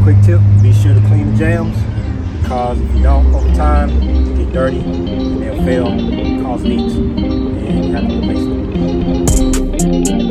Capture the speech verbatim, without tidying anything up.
quick tip, be sure to clean the jambs, because if you don't, over time, they get dirty and they'll fail, cause leaks, and you have to replace them.